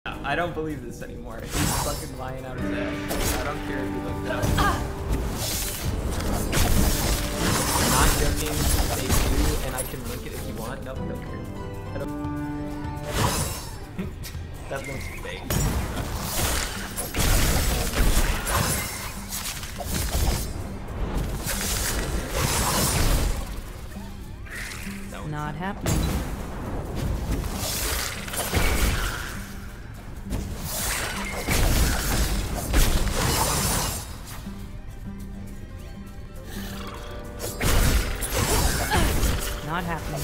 I don't believe this anymore. He's fucking lying out his ass. I don't care if you looked it up. Not joking, they do, and I can link it if you want. Nope, don't care. I don't... that looks fake. Not happening. Not happening.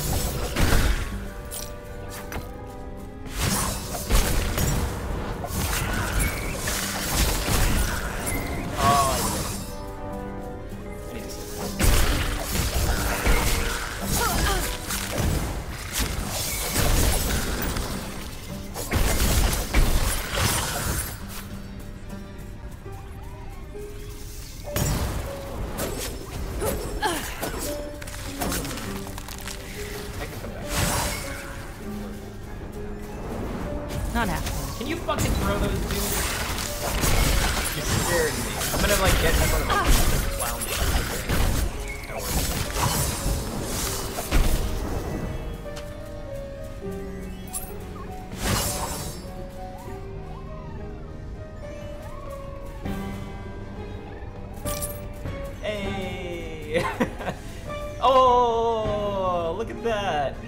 Not happening. Can you fucking throw those dudes? You're scaring me. I'm gonna like get in front of them and clown through. Don't worry. Hey! Oh, look at that!